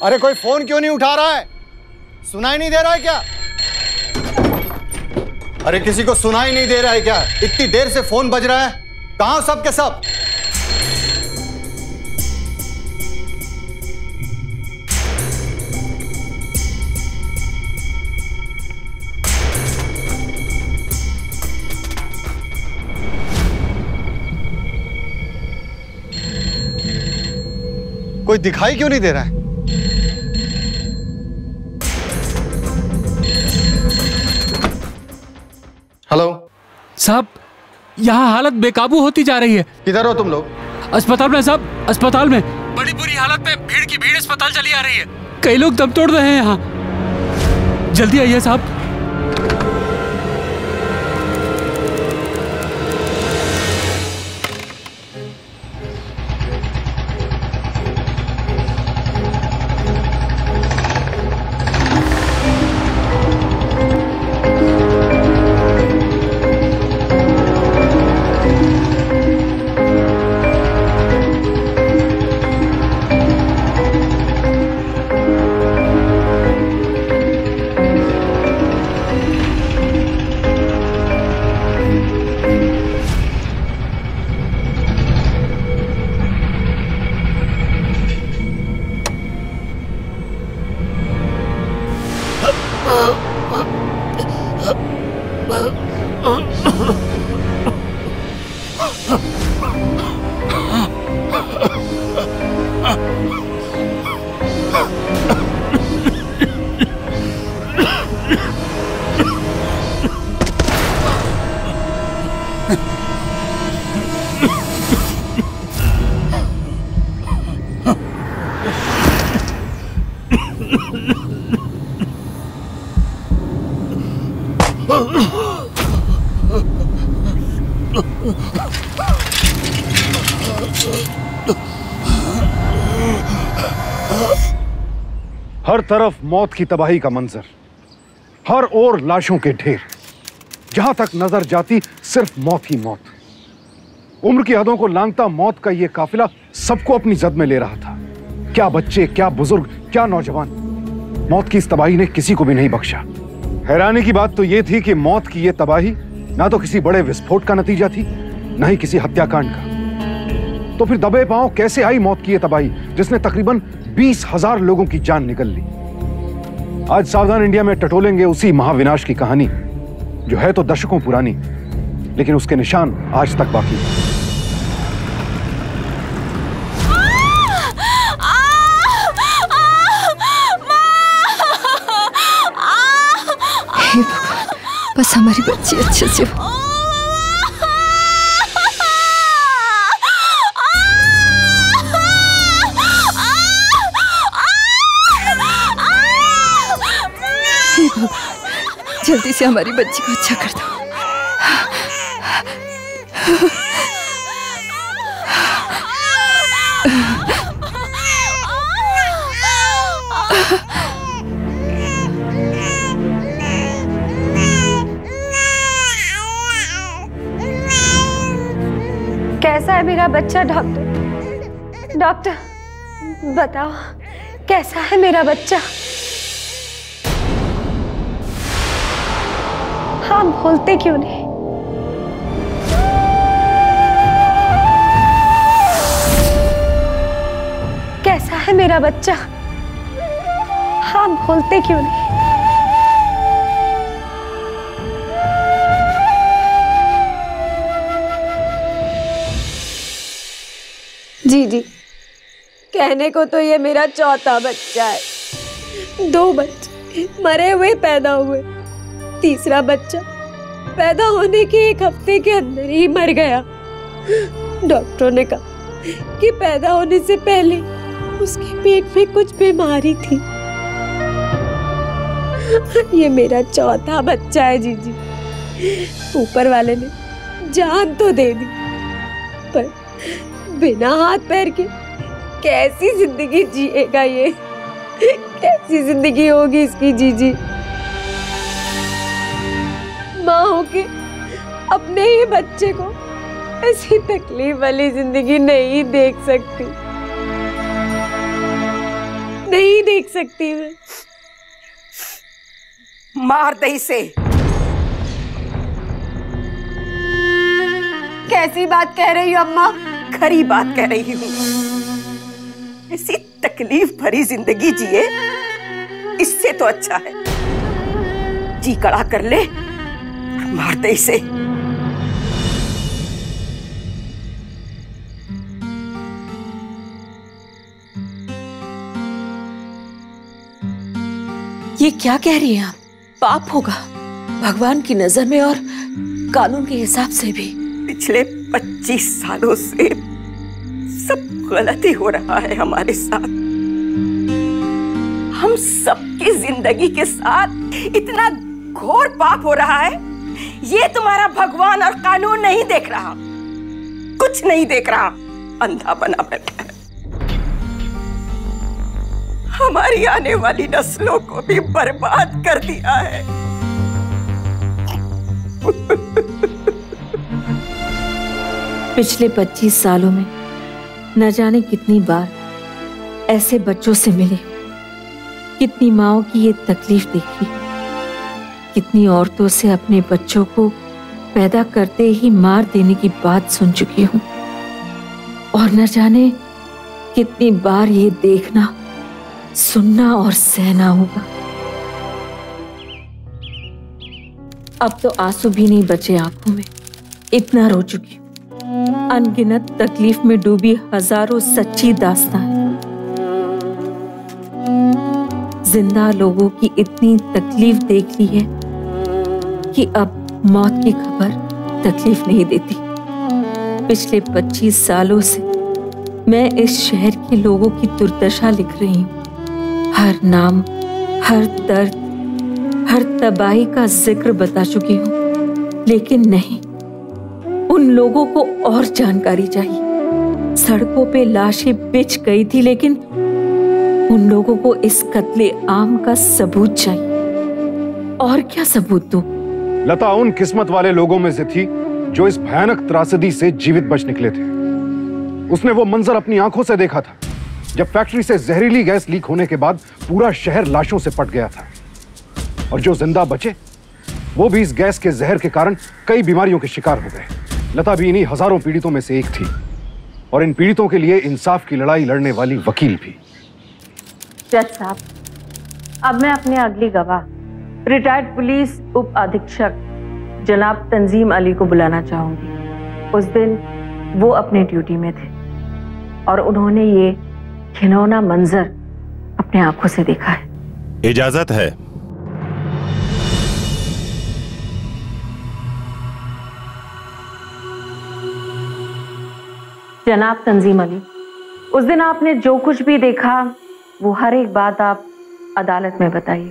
अरे कोई फोन क्यों नहीं उठा रहा है? सुनाई नहीं दे रहा है क्या? अरे किसी को सुनाई नहीं दे रहा है क्या? इतनी देर से फोन बज रहा है, कहां सब के सब? कोई दिखाई क्यों नहीं दे रहा है? हेलो साहब, यहाँ हालत बेकाबू होती जा रही है। किधर हो तुम लोग? अस्पताल में साहब, अस्पताल में। बड़ी बुरी हालत में भीड़ की भीड़ अस्पताल चली आ रही है। कई लोग दम तोड़ रहे हैं यहाँ। जल्दी आइए साहब। हर तरफ मौत की तबाही का मंजर, हर ओर लाशों के ढेर। जहां तक नजर जाती सिर्फ मौत ही मौत। उम्र की हदों को लांघता मौत का यह काफिला सबको अपनी जद में ले रहा था। क्या बच्चे, क्या बुजुर्ग, क्या नौजवान। मौत की इस तबाही ने किसी को भी नहीं बख्शा। हैरानी की बात तो यह थी कि मौत की यह तबाही ना तो किसी बड़े विस्फोट का नतीजा थी, ना ही किसी हत्याकांड का। तो फिर दबे पांव कैसे आई मौत की यह तबाही, जिसने तकरीबन 20,000 लोगों की जान निकल ली। आज सावधान इंडिया में टटोलेंगे उसी महाविनाश की कहानी, जो है तो दशकों पुरानी, लेकिन उसके निशान आज तक बाकी हैं। हे भगवान, बस हमारी बच्ची अच्छे से हो। हे भगवान, जल्दी से हमारी बच्ची को अच्छा कर दो। कैसा है मेरा बच्चा डॉक्टर? डॉक्टर बताओ, कैसा है मेरा बच्चा? हाँ, बोलते क्यों नहीं? कैसा है मेरा बच्चा? हाँ, बोलते क्यों नहीं? जी जी, कहने को तो ये मेरा चौथा बच्चा है। 2 बच्चे मरे हुए पैदा हुए, तीसरा बच्चा पैदा होने के 1 हफ्ते के अंदर ही मर गया। डॉक्टरों ने कहा कि पैदा होने से पहले उसके पेट में कुछ बीमारी थी। ये मेरा चौथा बच्चा है जीजी। ऊपर वाले ने जान तो दे दी, पर बिना हाथ पैर के कैसी जिंदगी जिएगा ये? कैसी जिंदगी होगी इसकी जीजी? माँ होके अपने ही बच्चे को ऐसी तकलीफ वाली जिंदगी नहीं देख सकती, नहीं नहीं देख सकती मैं। मार दे इसे। कैसी बात कह रही हो अम्मा? खरी बात कह रही हूँ। ऐसी तकलीफ भरी जिंदगी जिए, इससे तो अच्छा है जी कड़ा कर ले, मार दे इसे। ये क्या कह रही हैं आप? पाप होगा भगवान की नजर में और कानून के हिसाब से भी। पिछले 25 सालों से सब गलती हो रहा है हमारे साथ। हम सबकी जिंदगी के साथ इतना घोर पाप हो रहा है, ये तुम्हारा भगवान और कानून नहीं देख रहा, कुछ नहीं देख रहा, अंधा बना बैठा है। हमारी आने वाली नस्लों को भी बर्बाद कर दिया है। पिछले 25 सालों में न जाने कितनी बार ऐसे बच्चों से मिले, कितनी माँओं की ये तकलीफ देखी, कितनी औरतों से अपने बच्चों को पैदा करते ही मार देने की बात सुन चुकी हूँ, और न जाने कितनी बार ये देखना, सुनना और सहना होगा। अब तो आंसू भी नहीं बचे आंखों में, इतना रो चुकी हूँ। अनगिनत तकलीफ में डूबी हजारों सच्ची दास्तान, जिंदा लोगों की इतनी तकलीफ देख ली है कि अब मौत की खबर तकलीफ नहीं देती। पिछले 25 सालों से मैं इस शहर के लोगों की दुर्दशा लिख रही हूँ। हर नाम, हर दर्द, हर तबाही का जिक्र बता चुकी हूँ, लेकिन नहीं, उन लोगों को और जानकारी चाहिए। सड़कों पे लाशें बिछ गई थी, लेकिन उन लोगों को इस कत्ले आम का सबूत चाहिए। और क्या सबूत दूं? लता उन किस्मत वाले लोगों में से थी जो इस भयानक त्रासदी से जीवित बच निकले थे। उसने वो मंजर अपनी आंखों से देखा था जब फैक्ट्री से जहरीली गैस लीक होने के बाद पूरा शहर लाशों से पट गया था, और जो जिंदा बचे वो भी इस गैस के जहर के कारण कई बीमारियों के शिकार हो गए। लता भी इन्हीं हजारों पीड़ितों में से एक थी, और इन पीड़ितों के लिए इंसाफ की लड़ाई लड़ने वाली वकील भी। जज साहब, अब मैं अपने अगली गवाह रिटायर्ड पुलिस उप अधीक्षक जनाब तंजीम अली को बुलाना चाहूंगी। उस दिन वो अपने ड्यूटी में थे और उन्होंने ये घिनौना मंजर अपने आंखों से देखा है। इजाजत है। जनाब तंजीम अली, उस दिन आपने जो कुछ भी देखा वो हर एक बात आप अदालत में बताइए।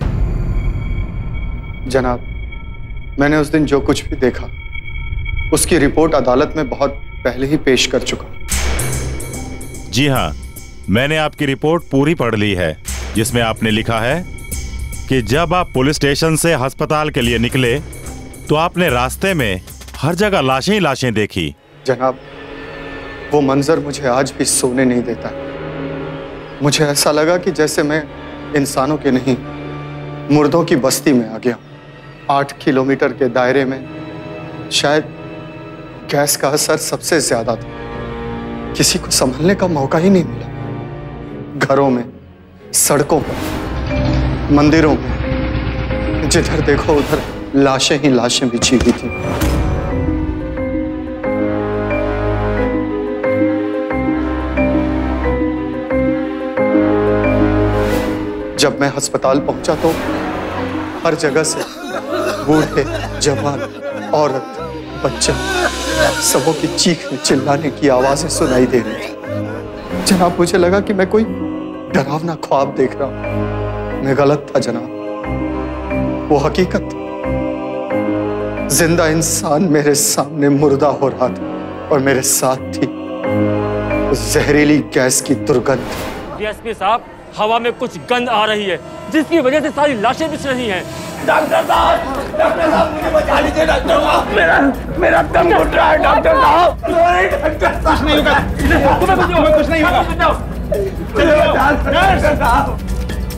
जनाब, मैंने उस दिन जो कुछ भी देखा उसकी रिपोर्ट अदालत में बहुत पहले ही पेश कर चुका। जी हाँ, मैंने आपकी रिपोर्ट पूरी पढ़ ली है, जिसमें आपने लिखा है कि जब आप पुलिस स्टेशन से अस्पताल के लिए निकले तो आपने रास्ते में हर जगह लाशें ही लाशें देखी। जनाब, वो मंजर मुझे आज भी सोने नहीं देता। मुझे ऐसा लगा कि जैसे मैं इंसानों के नहीं, मुर्दों की बस्ती में आ गया। 8 किलोमीटर के दायरे में शायद गैस का असर सबसे ज्यादा था। किसी को संभलने का मौका ही नहीं मिला। घरों में, सड़कों पर, मंदिरों में, जिधर देखो उधर लाशें ही लाशें बिछी हुई थी। जब मैं अस्पताल पहुंचा तो हर जगह से बूढ़े, जवान, औरत, बच्चा, सबों की चीखने चिल्लाने की आवाजें सुनाई दे रही थी। जनाब, मुझे लगा कि मैं कोई डरावना ख्वाब देख रहा हूं। मैं गलत था जनाब, वो हकीकत थी। जिंदा इंसान मेरे सामने मुर्दा हो रहा था और मेरे साथ थी जहरीली गैस की दुर्गंध। डीएसपी साहब, हवा में कुछ गंध आ रही है जिसकी वजह से सारी लाशें बिछ रही हैं। डॉक्टर साहब मुझे बचा लीजिए। डॉक्टर साहब, मेरा दम घुट रहा है। डॉक्टर साहब, कुछ नहीं होगा, तुम्हें कुछ नहीं होगा।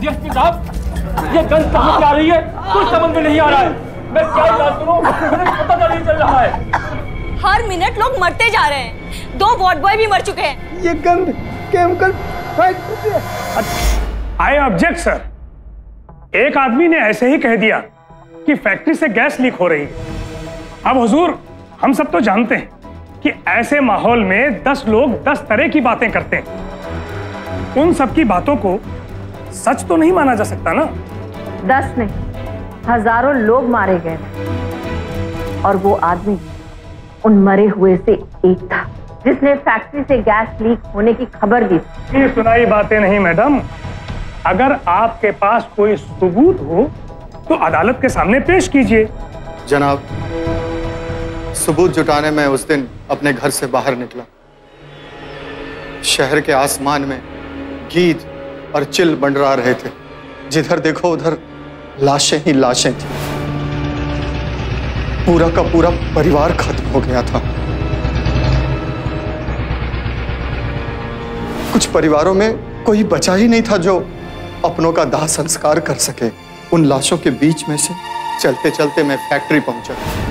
डीएसपी साहब, ये गन कहाँ से आ रही है कुछ समझ में नहीं आ रहा है। मैं क्या इलाज करूं, मुझे पता नहीं चल रहा है। हर मिनट लोग मरते जा रहे हैं, 2 वार्ड बॉय भी मर चुके हैं। ये गंद केमिकल फैक्ट्री है। I object sir. एक आदमी ने ऐसे ही कह दिया कि फैक्ट्री से गैस लीक हो रही है। अब हुजूर, हम सब तो जानते हैं कि ऐसे माहौल में 10 लोग 10 तरह की बातें करते हैं। उन सब की बातों को सच तो नहीं माना जा सकता ना। 10 नहीं, हजारों लोग मारे गए और वो आदमी उन मरे हुए से एक था जिसने फैक्ट्री से गैस लीक होने की खबर दी। ये सुनाई बातें नहीं मैडम, अगर आपके पास कोई सबूत हो तो अदालत के सामने पेश कीजिए। जनाब, सबूत जुटाने में उस दिन अपने घर से बाहर निकला। शहर के आसमान में गीद और चिल मंडरा रहे थे। जिधर देखो उधर लाशें ही लाशें थी। पूरा का पूरा परिवार खत्म हो गया था। कुछ परिवारों में कोई बचा ही नहीं था जो अपनों का दाह संस्कार कर सके। उन लाशों के बीच में से चलते चलते मैं फैक्ट्री पहुंचा।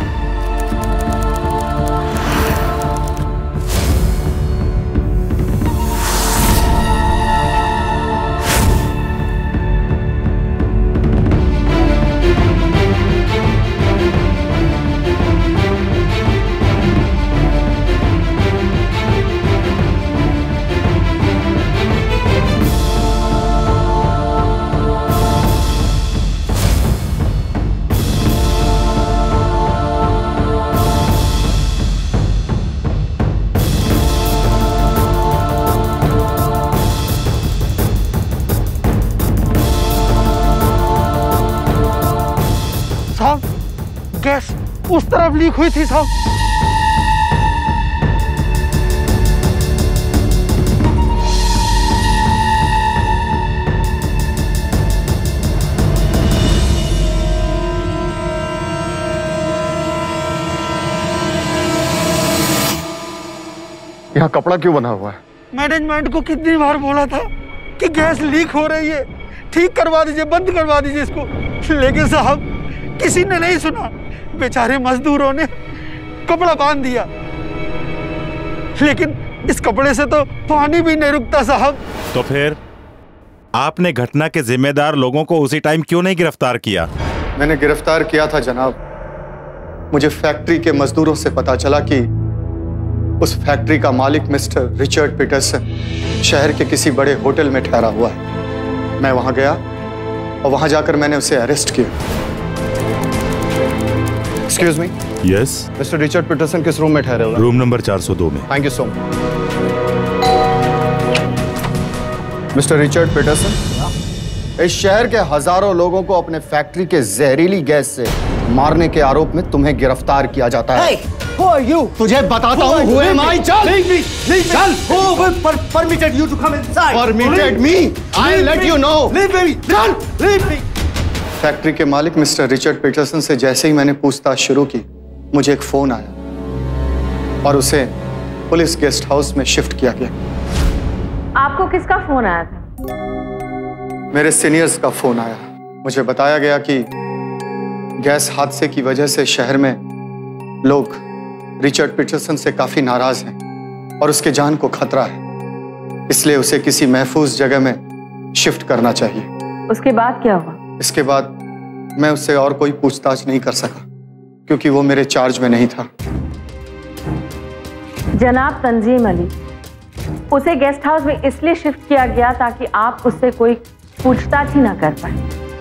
गैस उस तरफ लीक हुई थी साहब। यहाँ कपड़ा क्यों बना हुआ है? मैनेजमेंट को कितनी बार बोला था कि गैस लीक हो रही है, ठीक करवा दीजिए, बंद करवा दीजिए इसको, लेकिन साहब किसी ने नहीं सुना। बेचारे मजदूरों ने कपड़ा बांध दिया, लेकिन इस कपड़े से तो पानी भी नहीं रुकता साहब। तो फिर आपने घटना के जिम्मेदार लोगों को उसी टाइम क्यों नहीं गिरफ्तार किया? मैंने गिरफ्तार किया था जनाब। मुझे फैक्ट्री के मजदूरों से पता चला कि उस फैक्ट्री का मालिक मिस्टर रिचर्ड पीटरसन शहर के किसी बड़े होटल में ठहरा हुआ है। मैं वहां गया और वहां जाकर मैंने उसे अरेस्ट किया। Excuse me. Yes. Mister Richard Peterson किस रूम में ठहरे हुए? रूम नंबर 402 में। Thank you so much. Mister Richard Peterson, इस शहर के हजारों लोगों को अपने फैक्ट्री के जहरीली गैस से मारने के आरोप में तुम्हें गिरफ्तार किया जाता है। Who are you? तुझे बताता हूँ who am I? चल। Leave me. चल। Who permitted you to come inside? Permitted me? I'll let you know. Leave me. चल। Leave me. फैक्ट्री के मालिक मिस्टर रिचर्ड पीटरसन से जैसे ही मैंने पूछताछ शुरू की, मुझे एक फोन आया और उसे पुलिस गेस्ट हाउस में शिफ्ट किया गया। आपको किसका फोन आया था? मेरे सीनियर्स का फोन आया। मुझे बताया गया कि गैस हादसे की वजह से शहर में लोग रिचर्ड पीटरसन से काफी नाराज हैं और उसके जान को खतरा है, इसलिए उसे किसी महफूज जगह में शिफ्ट करना चाहिए। उसके बाद क्या हुआ? इसके बाद मैं उससे और कोई पूछताछ नहीं कर सका क्योंकि वो मेरे चार्ज में नहीं था। जनाब तंजीम अली, उसे गेस्ट हाउस में इसलिए शिफ्ट किया गया ताकि आप उससे कोई पूछताछ ही ना कर पाए।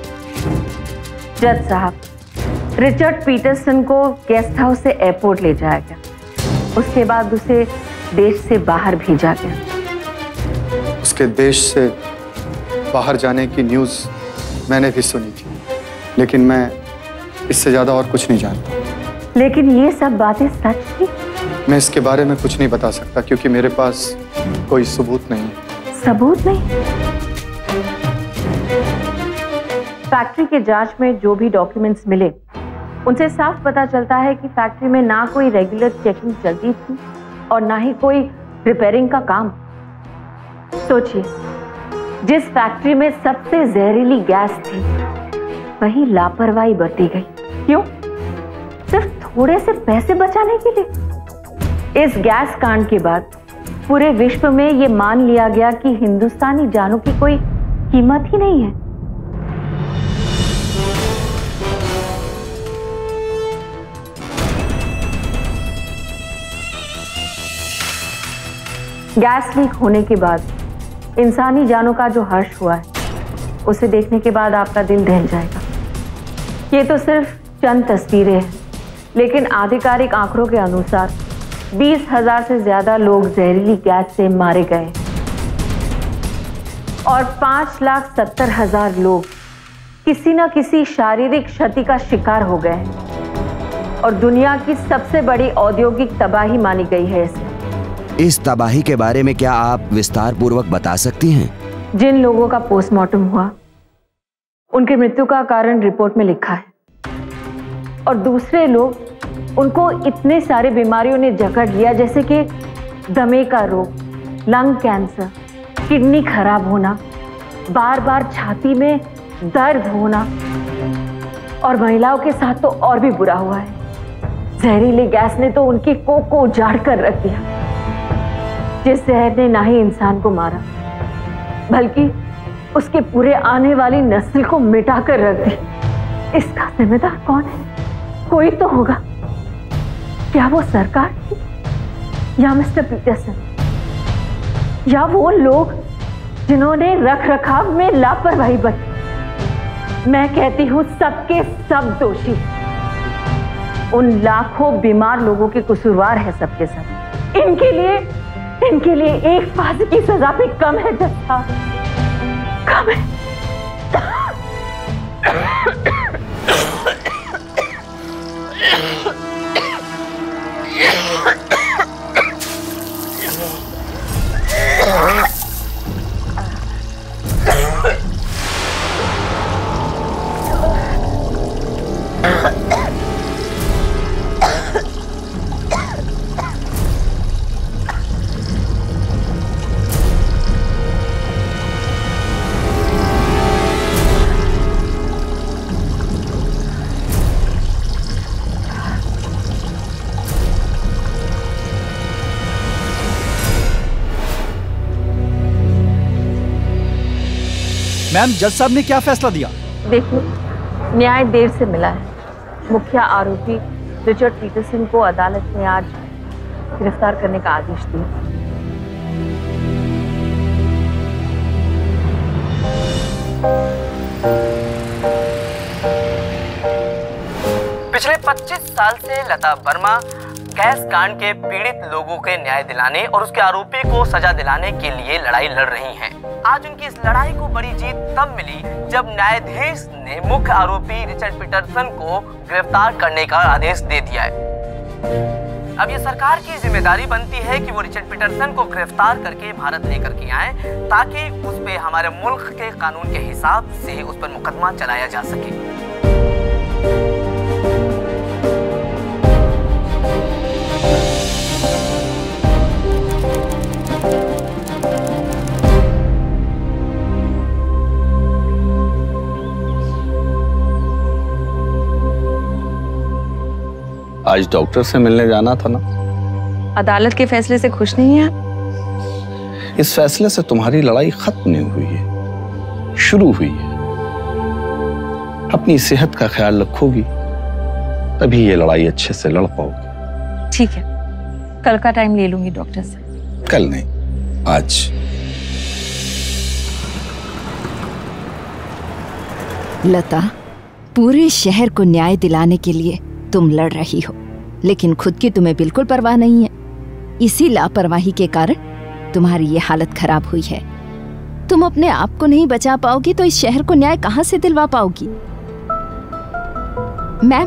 जज साहब, रिचर्ड पीटरसन को गेस्ट हाउस से एयरपोर्ट ले जाया गया, उसके बाद उसे देश से बाहर भेजा गया। उसके देश से बाहर जाने की न्यूज़ मैंने भी सुनी थी, लेकिन मैं इससे ज्यादा और कुछ नहीं जानता। लेकिन ये सब बातें सच थी? मैं इसके बारे में कुछ नहीं बता सकता क्योंकि मेरे पास कोई सबूत नहीं है। सबूत नहीं? फैक्ट्री के जांच में जो भी डॉक्यूमेंट्स मिले उनसे साफ पता चलता है कि फैक्ट्री में ना कोई रेगुलर चेकिंग चलती थी और ना ही कोई रिपेयरिंग का काम। सोचिए, जिस फैक्ट्री में सबसे जहरीली गैस थी वही लापरवाही बरती गई। क्यों? सिर्फ थोड़े से पैसे बचाने के लिए। इस गैस कांड के बाद पूरे विश्व में यह मान लिया गया कि हिंदुस्तानी जानों की कोई कीमत ही नहीं है। गैस लीक होने के बाद इंसानी जानों का जो हर्ष हुआ है उसे देखने के बाद आपका दिल दहल जाएगा। ये तो सिर्फ चंद तस्वीरें हैं, लेकिन आधिकारिक आंकड़ों के अनुसार 20,000 से ज्यादा लोग जहरीली गैस से मारे गए और 5,70,000 लोग किसी न किसी शारीरिक क्षति का शिकार हो गए हैं और दुनिया की सबसे बड़ी औद्योगिक तबाही मानी गई है इसे। इस तबाही के बारे में क्या आप विस्तार पूर्वक बता सकती हैं? जिन लोगों का पोस्टमार्टम हुआ उनकी मृत्यु का कारण रिपोर्ट में लिखा है और दूसरे लोग उनको इतने सारे बीमारियों ने जकड़ लिया, जैसे कि दमे का रोग, लंग कैंसर, किडनी खराब होना, बार बार छाती में दर्द होना, और महिलाओं के साथ तो और भी बुरा हुआ है। जहरीली गैस ने तो उनकी कोख को उजाड़ कर रख दिया। जिस जहर ने ना ही इंसान को मारा बल्कि उसके पूरे आने वाली नस्ल को मिटा कर रख दी। इसका जिम्मेदार कौन है? कोई तो होगा। क्या वो सरकार थी या मिस्टर पीटरसन या वो लोग जिन्होंने रख रखाव में लापरवाही बरती? मैं कहती हूं सबके सब दोषी। उन लाखों बीमार लोगों के कसूरवार है सबके सब। इनके लिए एक फांसी की सजा भी कम है जज साहब, कम है। मैम, जज साहब ने क्या फैसला दिया? देखिए, न्याय देर से मिला है। मुख्य आरोपी रिचर्ड पीटरसन को अदालत ने आज गिरफ्तार करने का आदेश दिया। पिछले 25 साल से लता वर्मा गैस कांड के पीड़ित लोगों के न्याय दिलाने और उसके आरोपी को सजा दिलाने के लिए लड़ाई लड़ रही हैं। आज उनकी इस लड़ाई को बड़ी जीत तब मिली जब न्यायाधीश ने मुख्य आरोपी रिचर्ड पीटरसन को गिरफ्तार करने का आदेश दे दिया है। अब ये सरकार की जिम्मेदारी बनती है कि वो रिचर्ड पीटरसन को गिरफ्तार करके भारत लेकर के आए, ताकि उस पे हमारे मुल्क के कानून के हिसाब से उस पर मुकदमा चलाया जा सके। आज डॉक्टर से मिलने जाना था ना? अदालत के फैसले से खुश नहीं है? इस फैसले से तुम्हारी लड़ाई खत्म नहीं हुई है, शुरू हुई है। अपनी सेहत का ख्याल रखोगी तभी ये लड़ाई अच्छे से लड़ पाओगी। ठीक है, कल का टाइम ले लूंगी डॉक्टर से। कल नहीं, आज। लता, पूरे शहर को न्याय दिलाने के लिए तुम लड़ रही हो, लेकिन खुद की तुम्हें बिल्कुल परवाह नहीं है। इसी लापरवाही के कारण तुम्हारी ये हालत खराब हुई है। तुम अपने आप को नहीं बचा पाओगी तो इस शहर को न्याय कहां से दिलवा पाओगी? मैम,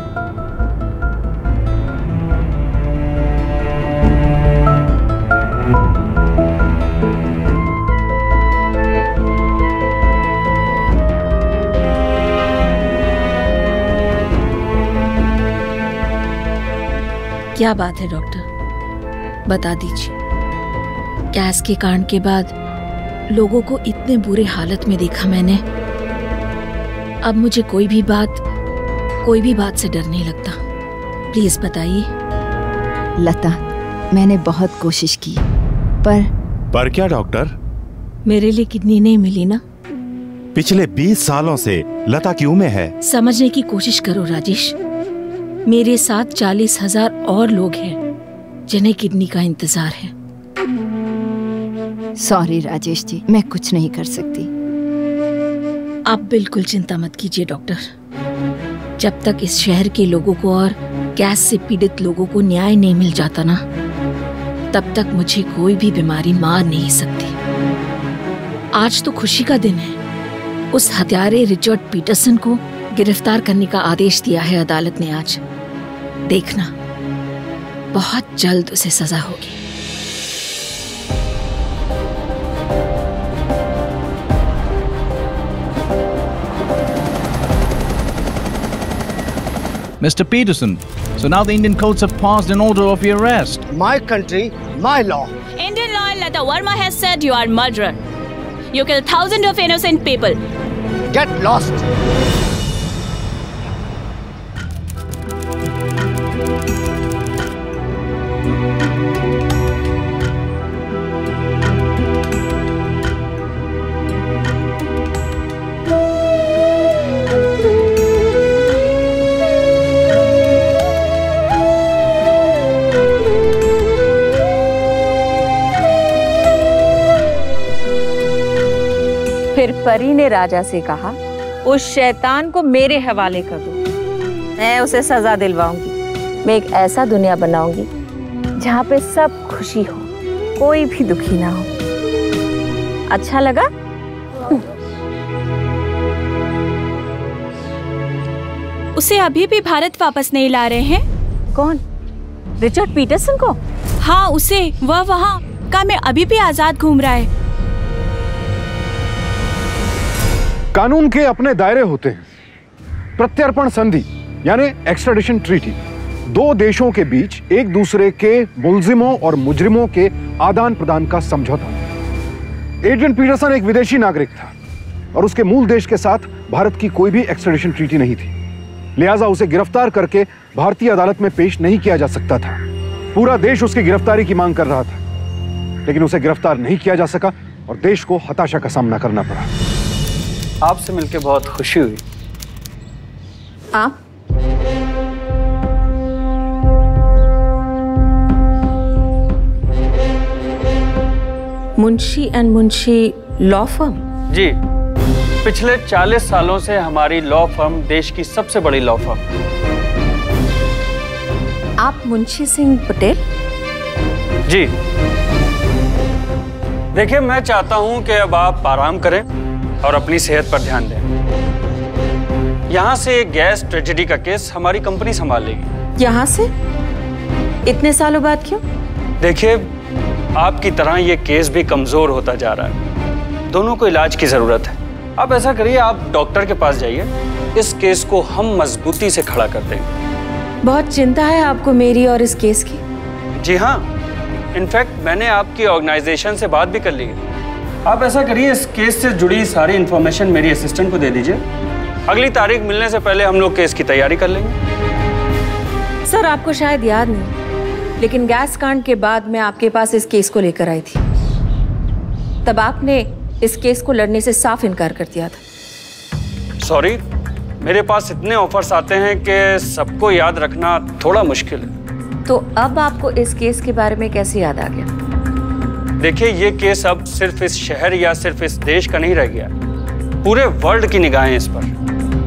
क्या बात है डॉक्टर, बता दीजिए। गैस के कांड के बाद लोगों को इतने बुरे हालत में देखा मैंने। अब मुझे कोई भी बात से डर नहीं लगता। प्लीज बताइए। लता, मैंने बहुत कोशिश की पर क्या डॉक्टर? मेरे लिए किडनी नहीं मिली ना। पिछले 20 सालों से लता क्यों में है? समझने की कोशिश करो राजेश। मेरे साथ 40,000 और लोग हैं जिन्हें किडनी का इंतजार है। सॉरी राजेश जी, मैं कुछ नहीं कर सकती। आप बिल्कुल चिंता मत कीजिए डॉक्टर। जब तक इस शहर के लोगों को और गैस से पीड़ित लोगों को न्याय नहीं मिल जाता ना, तब तक मुझे कोई भी बीमारी मार नहीं सकती। आज तो खुशी का दिन है। उस हत्यारे रिचर्ड पीटरसन को गिरफ्तार करने का आदेश दिया है अदालत ने आज। देखना, बहुत जल्द उसे सजा होगी। Mr. Peterson, so now the Indian courts have passed an order of your arrest. My country, my law. Indian lawyer Lata Verma has said you are murderer. You killed thousands of innocent people. Get lost. फिर परी ने राजा से कहा, उस शैतान को मेरे हवाले कर दो, मैं उसे सजा दिलवाऊंगी। मैं एक ऐसा दुनिया बनाऊंगी जहाँ पे सब खुशी हो, कोई भी दुखी ना हो। अच्छा लगा? उसे अभी भी भारत वापस नहीं ला रहे हैं। कौन? रिचर्ड पीटरसन को? हाँ, उसे। वह वहाँ का में अभी भी आजाद घूम रहा है। कानून के अपने दायरे होते हैं। प्रत्यर्पण संधि यानी एक्स्ट्राडिशन ट्रीटी दो देशों के बीच एक दूसरे के मुलजिमों और मुजरिमों के आदान प्रदान का समझौता। एड्रियन पीटरसन एक विदेशी नागरिक था और उसके मूल देश के साथ भारत की कोई भी एक्स्ट्राडिशन ट्रीटी नहीं थी। लिहाजा उसे गिरफ्तार करके भारतीय अदालत में पेश नहीं किया जा सकता था। पूरा देश उसकी गिरफ्तारी की मांग कर रहा था, लेकिन उसे गिरफ्तार नहीं किया जा सका और देश को हताशा का सामना करना पड़ा। आपसे मिलकर बहुत खुशी हुई। आप? Munshi and Munshi law firm? जी, पिछले 40 सालों से हमारी लॉ फर्म देश की सबसे बड़ी लॉ फर्म। आप मुंशी सिंह पटेल? जी। देखिए, मैं चाहता हूं कि अब आप आराम करें और अपनी सेहत पर ध्यान दें। यहाँ से एक गैस ट्रेजेडी का केस हमारी कंपनी संभाल लेगी। यहाँ से? इतने सालों बाद क्यों? देखिए, आपकी तरह ये केस भी कमजोर होता जा रहा है। दोनों को इलाज की जरूरत है। आप ऐसा करिए, आप डॉक्टर के पास जाइए। इस केस को हम मजबूती से खड़ा कर देंगे। बहुत चिंता है आपको मेरी और इस केस की। जी हाँ, इनफैक्ट मैंने आपकी ऑर्गेनाइजेशन से बात भी कर ली है। आप ऐसा करिए, इस केस से जुड़ी सारी इंफॉर्मेशन मेरी असिस्टेंट को दे दीजिए। अगली तारीख मिलने से पहले हम लोग केस की तैयारी कर लेंगे। सर, आपको शायद याद नहीं, लेकिन गैस कांड के बाद मैं आपके पास इस केस को लेकर आई थी। तब आपने इस केस को लड़ने से साफ इनकार कर दिया था। सॉरी, मेरे पास इतने ऑफर्स आते हैं कि सबको याद रखना थोड़ा मुश्किल है। तो अब आपको इस केस के बारे में कैसे याद आ गया? देखिए, ये केस अब सिर्फ इस शहर या सिर्फ इस देश का नहीं रह गया, पूरे वर्ल्ड की निगाहें इस पर।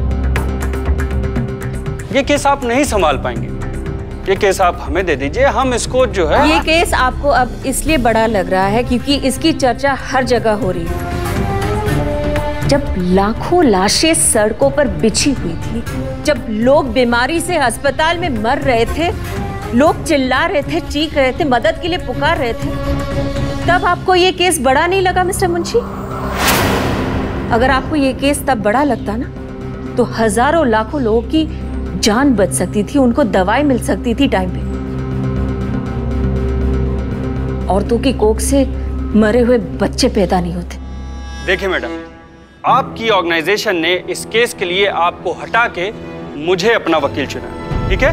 ये केस आप नहीं संभाल पाएंगे। ये केस आप हमें दे दीजिए, हम इसको जो है। ये केस आपको अब इसलिए बड़ा लग रहा है क्योंकि इसकी चर्चा हर जगह हो रही है। जब लाखों लाशें सड़कों पर बिछी हुई थी, जब लोग बीमारी से अस्पताल में मर रहे थे, लोग चिल्ला रहे थे, चीख रहे थे, मदद के लिए पुकार रहे थे, तब आपको ये केस बड़ा नहीं लगा मिस्टर मुंशी? अगर आपको ये केस तब बड़ा लगता ना, तो हजारों लाखों लोगों की जान बच सकती थी, उनको दवाई मिल सकती थी टाइम पे। औरतों की कोख से मरे हुए बच्चे पैदा नहीं होते। देखिए मैडम, आपकी ऑर्गेनाइजेशन ने इस केस के लिए आपको हटा के मुझे अपना वकील चुना, ठीक है?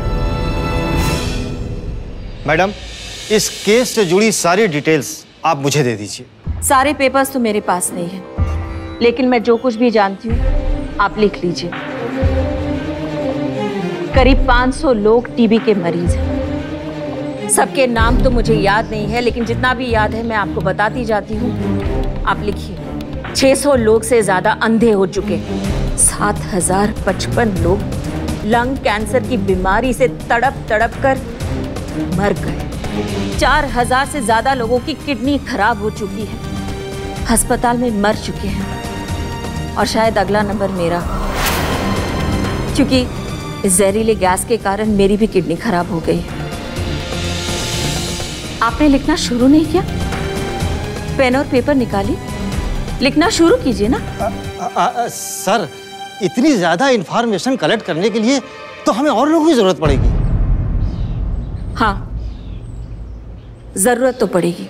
मैडम, इस केस से जुड़ी सारी डिटेल्स आप मुझे दे दीजिए। सारे पेपर्स तो मेरे पास नहीं है, लेकिन मैं जो कुछ भी जानती हूँ आप लिख लीजिए। करीब 500 लोग टीबी के मरीज हैं। सबके नाम तो मुझे याद नहीं है, लेकिन जितना भी याद है मैं आपको बताती जाती हूँ। आप लिखिए। 600 लोग से ज्यादा अंधे हो चुके, 7055 लोग लंग कैंसर की बीमारी से तड़प तड़प कर मर गए, 4000 से ज्यादा लोगों की किडनी खराब हो चुकी है, अस्पताल में मर चुके हैं, और शायद अगला नंबर मेरा, क्योंकि इस जहरीले गैस के कारण मेरी भी किडनी खराब हो गई है। आपने लिखना शुरू नहीं किया? पेन और पेपर निकालिए, लिखना शुरू कीजिए ना। सर, इतनी ज्यादा इंफॉर्मेशन कलेक्ट करने के लिए तो हमें और लोगों की जरूरत पड़ेगी। हाँ, जरूरत तो पड़ेगी।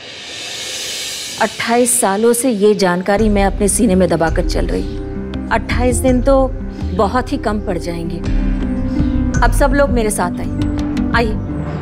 28 सालों से ये जानकारी मैं अपने सीने में दबाकर चल रही हूँ। 28 दिन तो बहुत ही कम पड़ जाएंगे। अब सब लोग मेरे साथ आइए।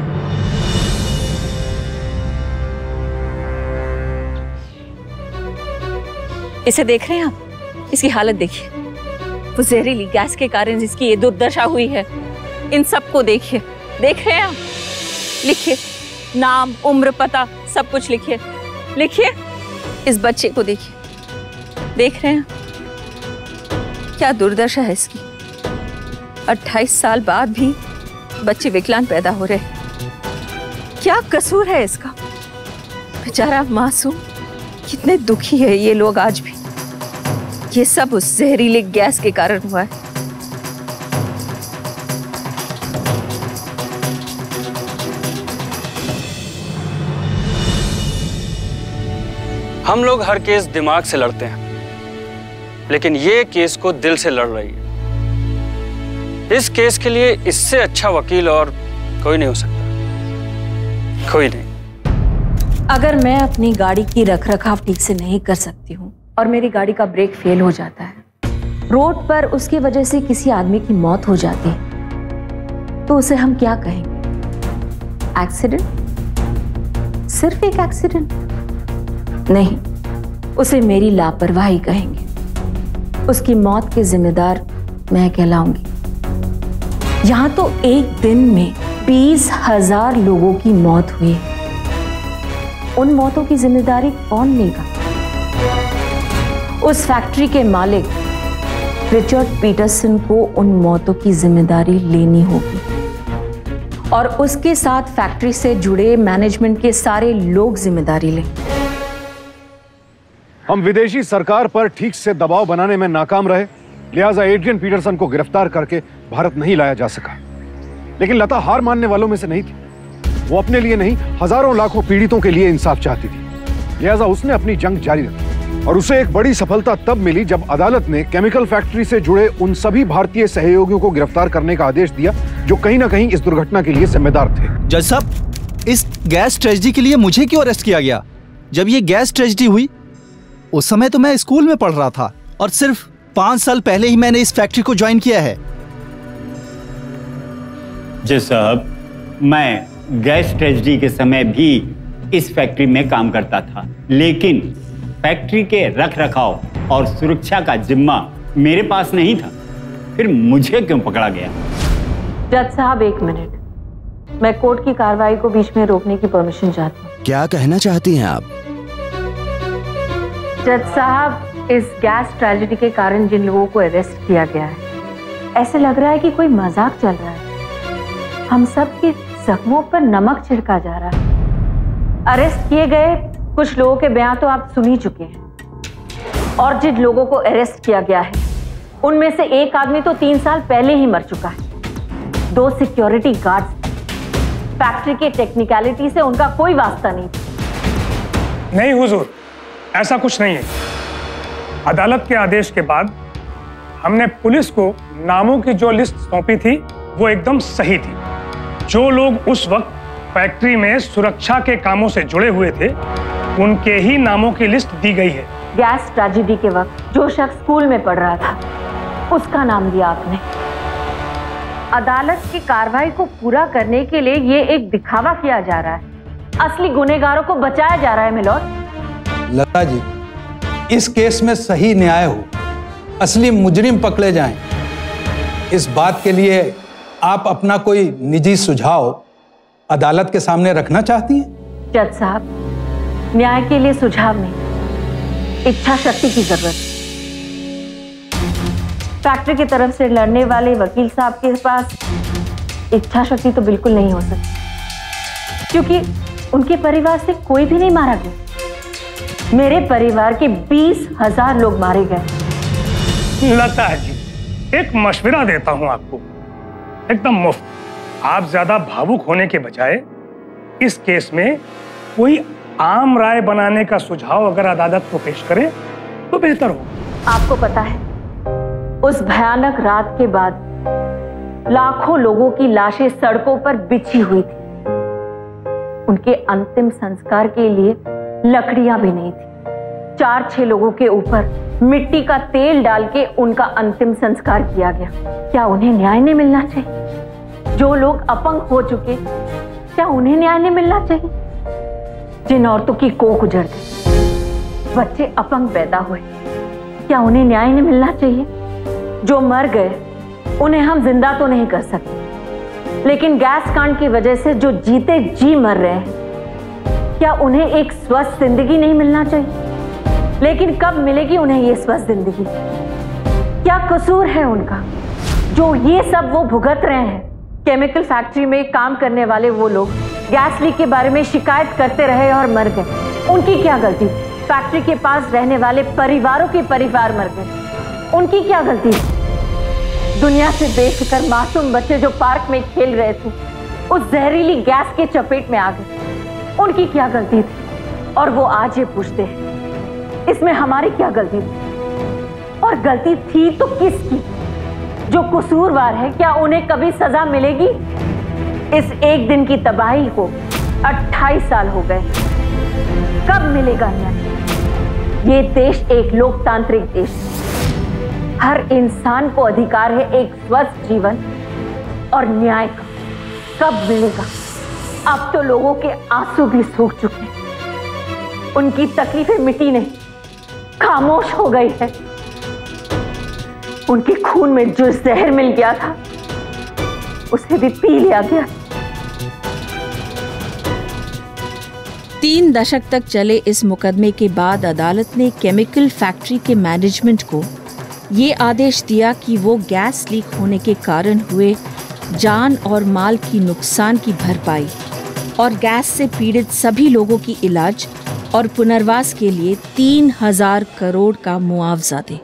इसे देख रहे हैं आप? इसकी हालत देखिए। वो जहरीली गैस के कारण जिसकी ये दुर्दशा हुई है, इन सबको देखिए। देख रहे हैं आप? लिखिए नाम, उम्र, पता, सब कुछ लिखिए। लिखिए। इस बच्चे को देखिए। देख रहे हैं क्या दुर्दशा है इसकी? 28 साल बाद भी बच्चे विकलांग पैदा हो रहे हैं। क्या कसूर है इसका? बेचारा मासूम। कितने दुखी है ये लोग आज भी। ये सब उस जहरीले गैस के कारण हुआ है। हम लोग हर केस दिमाग से लड़ते हैं, लेकिन ये केस को दिल से लड़ रही है। इस केस के लिए इससे अच्छा वकील और कोई नहीं हो सकता, कोई नहीं। अगर मैं अपनी गाड़ी की रखरखाव ठीक से नहीं कर सकती हूँ और मेरी गाड़ी का ब्रेक फेल हो जाता है, रोड पर उसकी वजह से किसी आदमी की मौत हो जाती है, तो उसे हम क्या कहेंगे? एक्सीडेंट? सिर्फ एक एक्सीडेंट? नहीं, उसे मेरी लापरवाही कहेंगे। उसकी मौत के जिम्मेदार मैं कहलाऊंगी। यहां तो एक दिन में 20,000 लोगों की मौत हुई। उन मौतों की जिम्मेदारी कौन लेगा? उस फैक्ट्री के मालिक रिचर्ड पीटरसन को उन मौतों की जिम्मेदारी लेनी होगी, और उसके साथ फैक्ट्री से जुड़े मैनेजमेंट के सारे लोग जिम्मेदारी लें। हम विदेशी सरकार पर ठीक से दबाव बनाने में नाकाम रहे, लिहाजा एड्रियन पीटरसन को गिरफ्तार करके भारत नहीं लाया जा सका। लेकिन लता हार मानने वालों में से नहीं थी। वो अपने लिए नहीं, हजारों लाखों पीड़ितों के लिए इंसाफ चाहती थी। लिहाजा उसने अपनी जंग जारी रखी, और उसे एक बड़ी सफलता तब मिली जब अदालत ने केमिकल फैक्ट्री से जुड़े उन सभी भारतीय सहयोगियों को गिरफ्तार करने का आदेश दिया जो कहीं ना कहीं इस दुर्घटना के लिए जिम्मेदार थे। जज साहब, इस गैस ट्रेजेडी के लिए मुझे क्यों अरेस्ट किया गया? जब ये गैस ट्रेजेडी हुई उस समय तो मैं स्कूल में पढ़ रहा था, और सिर्फ 5 साल पहले ही मैंने इस फैक्ट्री को ज्वाइन किया है। जज साहब, मैं गैस ट्रेजेडी के समय भी इस फैक्ट्री में काम करता था, लेकिन फैक्ट्री के रखरखाव और सुरक्षा का जिम्मा मेरे पास नहीं था। फिर मुझे क्यों पकड़ा गया? जज साहब, एक मिनट। मैं कोर्ट की कार्रवाई को बीच में रोकने की परमिशन चाहती हूँ। क्या कहना चाहती हैं आप? जज साहब, इस गैस ट्रेजेडी के कारण जिन लोगों को अरेस्ट किया गया है, ऐसे लग रहा है कि कोई मजाक चल रहा है। हम सब के जख्मों पर नमक छिड़का जा रहा है। अरेस्ट किए गए कुछ लोगों के बयान तो आप सुन ही चुके हैं, और जिन लोगों को अरेस्ट किया गया है उनमें से एक आदमी तो 3 साल पहले ही मर चुका है। 2 सिक्योरिटी गार्ड्स, फैक्ट्री के टेक्निकलिटी से उनका कोई वास्ता नहीं। नहीं हुजूर, ऐसा कुछ नहीं है। अदालत के आदेश के बाद हमने पुलिस को नामों की जो लिस्ट सौंपी थी वो एकदम सही थी। जो लोग उस वक्त फैक्ट्री में सुरक्षा के कामों से जुड़े हुए थे उनके ही नामों की लिस्ट दी गई है। गैस ट्रेजेडी के वक्त जो शख्स स्कूल में पढ़ रहा था उसका नाम लिया आपने। अदालत की कार्रवाई को पूरा करने के लिए ये एक दिखावा किया जा रहा है, असली गुनहगारों को बचाया जा रहा है मिलॉर्ड। लता जी, इस केस में सही न्याय हो, असली मुजरिम पकड़े जाएं, इस बात के लिए आप अपना कोई निजी सुझाव अदालत के सामने रखना चाहती हैं? जज साहब, न्याय के लिए सुझाव नहीं, इच्छा शक्ति की जरूरत। फैक्ट्री की तरफ से लड़ने वाले वकील साहब के पास इच्छा शक्ति तो बिल्कुल नहीं हो सकती, क्योंकि उनके परिवार से कोई भी नहीं मारा गया। मेरे परिवार के 20,000 लोग मारे गए। लता जी, एक मशवरा देता हूं आपको, एकदम मुफ्त। आप ज्यादा भावुक होने के बजाय इस केस में कोई आम राय बनाने का सुझाव अगर अदालत को पेश करें तो बेहतर हो। आपको पता है, उस भयानक रात के बाद लाखों लोगों की लाशें सड़कों पर बिछी हुई थी। उनके अंतिम संस्कार के लिए लकड़ियां भी नहीं थी। 4-6 लोगों के ऊपर मिट्टी का तेल डाल के उनका अंतिम संस्कार किया गया। क्या उन्हें न्याय नहीं मिलना चाहिए? जो लोग अपंग हो चुके, क्या उन्हें न्याय नहीं मिलना चाहिए? जिन औरतों की कोख उजड़ गई, बच्चे अपंग पैदा हुए, क्या उन्हें न्याय नहीं मिलना चाहिए? जो मर गए उन्हें हम जिंदा तो नहीं कर सकते, लेकिन गैस कांड की वजह से जो जीते जी मर रहे हैं, क्या उन्हें एक स्वस्थ जिंदगी नहीं मिलना चाहिए? लेकिन कब मिलेगी उन्हें ये स्वस्थ जिंदगी? क्या कसूर है उनका जो ये सब वो भुगत रहे हैं? केमिकल फैक्ट्री में काम करने वाले वो लोग गैस लीक के बारे में शिकायत करते रहे और मर गए, उनकी क्या गलती? फैक्ट्री के पास रहने वाले परिवारों के परिवार मर गए, उनकी क्या गलती? दुनिया से बेफिक्र मासूम बच्चे जो पार्क में खेल रहे थे उस जहरीली गैस के चपेट में आ गए, उनकी क्या गलती थी? और वो आज ये पूछते हैं इसमें हमारी क्या गलती थी? और गलती थी तो किसकी? जो कसूरवार है, क्या उन्हें कभी सजा मिलेगी? इस एक दिन की तबाही को 28 साल हो गए, कब मिलेगा न्याय? ये देश एक लोकतांत्रिक देश है, हर इंसान को अधिकार है एक स्वस्थ जीवन और न्याय का। कब मिलेगा? अब तो लोगों के आंसू भी सूख चुके हैं, उनकी तकलीफें मिटी नहीं, खामोश हो गई है। उनके खून में जो जहर मिल गया था उसे भी पी लिया गया। 3 दशक तक चले इस मुकदमे के बाद अदालत ने केमिकल फैक्ट्री के मैनेजमेंट को ये आदेश दिया कि वो गैस लीक होने के कारण हुए जान और माल की नुकसान की भरपाई और गैस से पीड़ित सभी लोगों की इलाज और पुनर्वास के लिए 3,000 करोड़ का मुआवजा दे।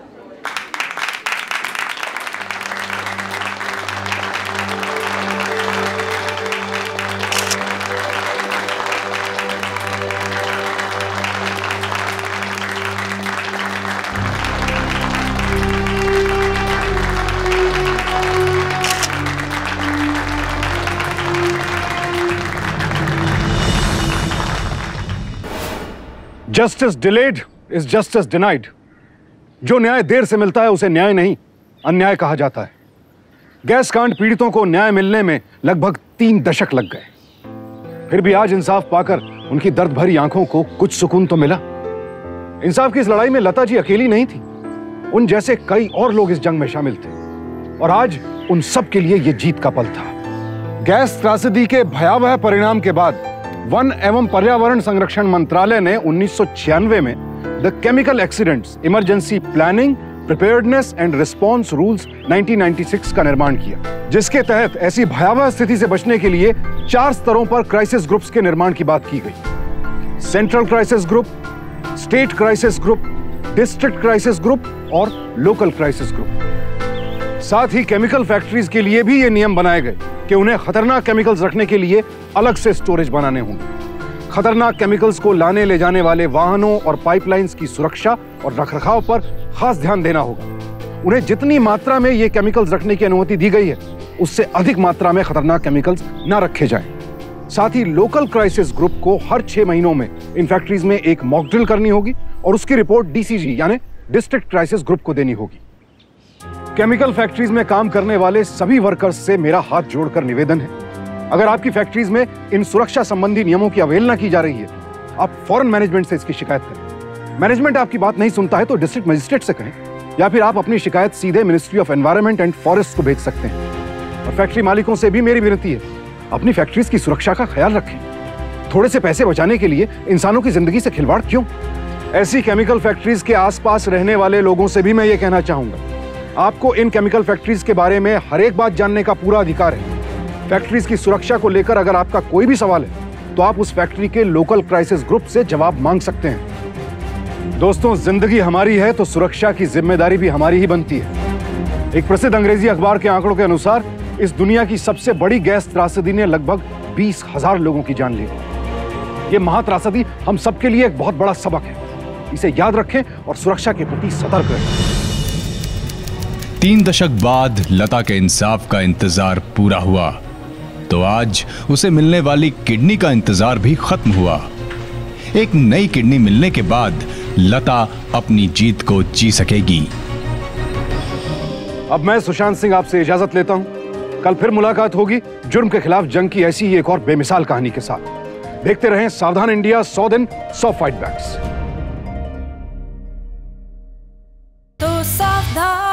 Justice delayed is justice denied. जो न्याय देर से मिलता है उसे न्याय नहीं, अन्याय कहा जाता है। गैस कांड पीड़ितों को न्याय मिलने में लगभग 3 दशक लग गए, फिर भी आज इंसाफ पाकर उनकी दर्द भरी आंखों को कुछ सुकून तो मिला। इंसाफ की इस लड़ाई में लता जी अकेली नहीं थी, उन जैसे कई और लोग इस जंग में शामिल थे और आज उन सब के लिए यह जीत का पल था। गैस त्रासदी के भयावह परिणाम के बाद वन एवं पर्यावरण संरक्षण मंत्रालय ने 1996 में the chemical accidents emergency planning preparedness and response rules 1996 का निर्माण किया, जिसके तहत ऐसी भयावह स्थिति से बचने के लिए 4 स्तरों पर क्राइसिस ग्रुप्स के निर्माण की बात की गई। Central crisis group, state crisis group, district crisis group और लोकल क्राइसिस ग्रुप। साथ ही केमिकल फैक्ट्रीज के लिए भी ये नियम बनाए गए कि उन्हें खतरनाक केमिकल्स रखने के लिए अलग से स्टोरेज बनाने होंगे। खतरनाक केमिकल्स को लाने ले जाने वाले वाहनों और पाइपलाइंस की सुरक्षा और रखरखाव पर खास ध्यान देना होगा। उन्हें जितनी मात्रा में ये केमिकल्स रखने की अनुमति दी गई है, उससे अधिक मात्रा में खतरनाक केमिकल्स न रखे जाएं। साथ ही लोकल क्राइसिस ग्रुप को हर 6 महीनों में इन फैक्ट्रीज में एक मॉक ड्रिल करनी होगी और उसकी रिपोर्ट डीसीजी यानी डिस्ट्रिक्ट क्राइसिस ग्रुप को देनी होगी। केमिकल फैक्ट्रीज में काम करने वाले सभी वर्कर्स से मेरा हाथ जोड़कर निवेदन है, अगर आपकी फैक्ट्रीज में इन सुरक्षा संबंधी नियमों की अवहेलना की जा रही है, आप फौरन मैनेजमेंट से इसकी शिकायत करें। मैनेजमेंट आपकी बात नहीं सुनता है तो डिस्ट्रिक्ट मजिस्ट्रेट से कहें, या फिर आप अपनी शिकायत सीधे ministry of environment and forest को भेज सकते हैं। और फैक्ट्री मालिकों से भी मेरी विनती है, अपनी फैक्ट्रीज की सुरक्षा का ख्याल रखें। थोड़े से पैसे बचाने के लिए इंसानों की जिंदगी से खिलवाड़ क्यों? ऐसी केमिकल फैक्ट्रीज के आसपास रहने वाले लोगों से भी मैं ये कहना चाहूंगा, आपको इन केमिकल फैक्ट्रीज के बारे में हर एक बात जानने का पूरा अधिकार है। फैक्ट्रीज की सुरक्षा को लेकर अगर आपका कोई भी सवाल है तो आप उस फैक्ट्री के लोकल क्राइसिस ग्रुप से जवाब मांग सकते हैं। दोस्तों, जिंदगी हमारी है तो सुरक्षा की जिम्मेदारी भी हमारी ही बनती है। एक प्रसिद्ध अंग्रेजी अखबार के आंकड़ों के अनुसार इस दुनिया की सबसे बड़ी गैस त्रासदी ने लगभग 20,000 लोगों की जान ली। ये महात्रासदी हम सबके लिए एक बहुत बड़ा सबक है, इसे याद रखें और सुरक्षा के प्रति सतर्क रहें। 3 दशक बाद लता के इंसाफ का इंतजार पूरा हुआ तो आज उसे मिलने वाली किडनी का इंतजार भी खत्म हुआ। एक नई किडनी मिलने के बाद लता अपनी जीत को जी सकेगी। अब मैं सुशांत सिंह आपसे इजाजत लेता हूं। कल फिर मुलाकात होगी जुर्म के खिलाफ जंग की ऐसी ही एक और बेमिसाल कहानी के साथ। देखते रहें सावधान इंडिया, 100 दिन 100 फाइट बैक्स। तो सावधान